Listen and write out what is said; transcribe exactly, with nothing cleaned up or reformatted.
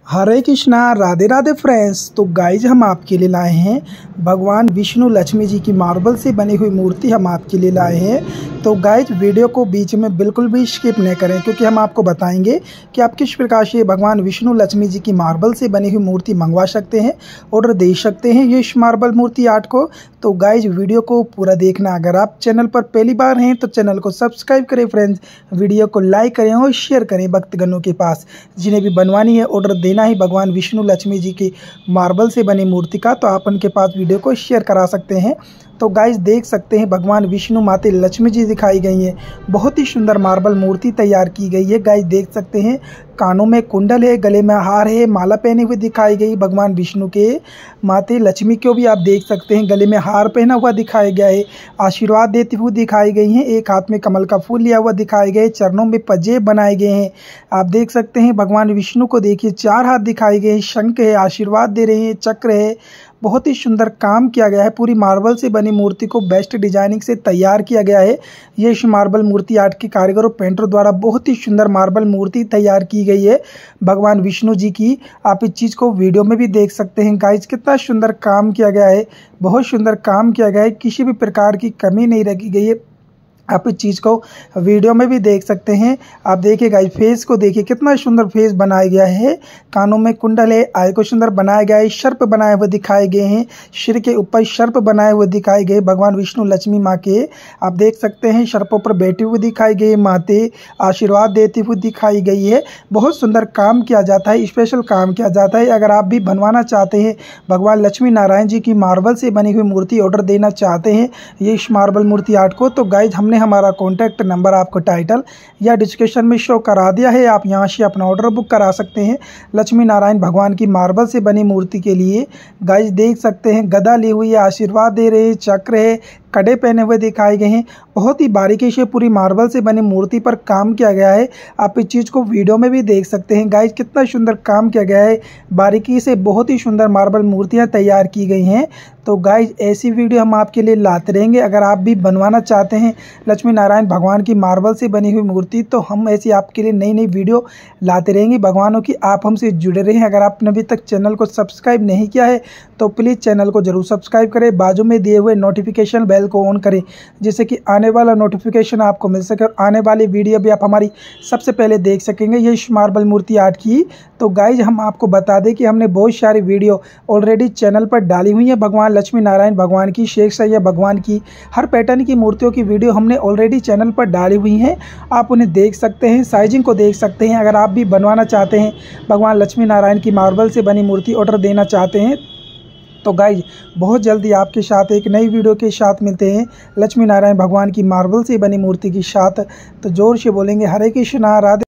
हरे Krishna, Radhe Radhe friends. तो guys हम आपके लिए लाए हैं भगवान विष्णु लक्ष्मी जी की मार्बल से बनी हुई मूर्ति हम आपके लिए लाए हैं। तो गाइज वीडियो को बीच में बिल्कुल भी स्किप नहीं करें, क्योंकि हम आपको बताएंगे कि आप किस प्रकार से भगवान विष्णु लक्ष्मी जी की मार्बल से बनी हुई मूर्ति मंगवा सकते हैं, ऑर्डर दे सकते हैं ये इस मार्बल मूर्ति आर्ट को। तो गाइज वीडियो को पूरा देखना। अगर आप चैनल पर पहली बार हैं तो चैनल को सब्सक्राइब करें फ्रेंड्स, वीडियो को लाइक करें और शेयर करें भक्तगणों के पास। जिन्हें भी बनवानी है ऑर्डर देना ही भगवान विष्णु लक्ष्मी जी की मार्बल से बनी मूर्ति का, तो आप उनके पास वीडियो को शेयर करा सकते हैं। तो गाइज देख सकते हैं भगवान विष्णु माता लक्ष्मी जी दिखाई गई हैं। बहुत ही सुंदर मार्बल मूर्ति तैयार की गई है। गाइज देख सकते हैं कानों में कुंडल है, गले में हार है, माला पहनी हुई दिखाई गई भगवान विष्णु के। माता लक्ष्मी को भी आप देख सकते हैं गले में हार पहना हुआ दिखाया गया है, आशीर्वाद देती हुई दिखाई गई हैं। एक हाथ में कमल का फूल लिया हुआ दिखाए गए, चरणों में पंजेब बनाए गए हैं। आप देख सकते हैं भगवान विष्णु को देखिए चार हाथ दिखाए गए हैं, शंख है, आशीर्वाद दे रहे हैं, चक्र है। बहुत ही सुंदर काम किया गया है। पूरी मार्बल से बनी मूर्ति को बेस्ट डिजाइनिंग से तैयार किया गया है। ये इस मार्बल मूर्ति आर्ट के कारीगरों पेंटरों द्वारा बहुत ही सुंदर मार्बल मूर्ति तैयार की गई है भगवान विष्णु जी की। आप इस चीज़ को वीडियो में भी देख सकते हैं। गाइज कितना सुंदर काम किया गया है, बहुत सुंदर काम किया गया है, किसी भी प्रकार की कमी नहीं रखी गई है। आप इस चीज़ को वीडियो में भी देख सकते हैं। आप देखिए गाइस फेस को देखिए कितना सुंदर फेस बनाया गया है। कानों में कुंडल है, आय को सुंदर बनाया गया है, सर्प बनाए हुए दिखाए गए हैं, सिर के ऊपर सर्प बनाए हुए दिखाए गए भगवान विष्णु लक्ष्मी माँ के। आप देख सकते हैं सर्पों पर बैठी हुई दिखाई गई माते, आशीर्वाद देती हुई दिखाई गई है। बहुत सुंदर काम किया जाता है, स्पेशल काम किया जाता है। अगर आप भी बनवाना चाहते हैं भगवान लक्ष्मी नारायण जी की मार्बल से बनी हुई मूर्ति ऑर्डर देना चाहते हैं ये इस मार्बल मूर्ति आर्ट को, तो गाइज हमने हमारा कॉन्टैक्ट नंबर आपको टाइटल या डिस्क्रिप्शन में शो करा दिया है। आप यहां से अपना ऑर्डर बुक करा सकते हैं लक्ष्मी नारायण भगवान की मार्बल से बनी मूर्ति के लिए। गाइस देख सकते हैं गदा ली हुई है, आशीर्वाद दे रहे हैं, चक्र है, कड़े पहने हुए दिखाए गए हैं। बहुत ही बारीकी से पूरी मार्बल से बनी मूर्ति पर काम किया गया है। आप इस चीज़ को वीडियो में भी देख सकते हैं। गाइस कितना सुंदर काम किया गया है, बारीकी से बहुत ही सुंदर मार्बल मूर्तियां तैयार की गई हैं। तो गाइस ऐसी वीडियो हम आपके लिए लाते रहेंगे। अगर आप भी बनवाना चाहते हैं लक्ष्मी नारायण भगवान की मार्बल से बनी हुई मूर्ति, तो हम ऐसी आपके लिए नई नई वीडियो लाते रहेंगे भगवानों की। आप हमसे जुड़े रहें। अगर आपने अभी तक चैनल को सब्सक्राइब नहीं किया है तो प्लीज़ चैनल को जरूर सब्सक्राइब करें, बाजू में दिए हुए नोटिफिकेशन बेल को ऑन करें, जिससे कि आने वाला नोटिफिकेशन आपको मिल सके और आने वाली वीडियो भी आप हमारी सबसे पहले देख सकेंगे ये इस मार्बल मूर्ति आर्ट की। तो गाइज हम आपको बता दें कि हमने बहुत सारी वीडियो ऑलरेडी चैनल पर डाली हुई है भगवान लक्ष्मी नारायण भगवान की, शेख सैयद भगवान की, हर पैटर्न की मूर्तियों की वीडियो हमने ऑलरेडी चैनल पर डाली हुई हैं। आप उन्हें देख सकते हैं, साइजिंग को देख सकते हैं। अगर आप भी बनवाना चाहते हैं भगवान लक्ष्मी नारायण की मार्बल से बनी मूर्ति ऑर्डर देना चाहते हैं, तो गाइज बहुत जल्दी आपके साथ एक नई वीडियो के साथ मिलते हैं लक्ष्मी नारायण भगवान की मार्बल से बनी मूर्ति के साथ। तो जोर से बोलेंगे हरे कृष्णा, राधे।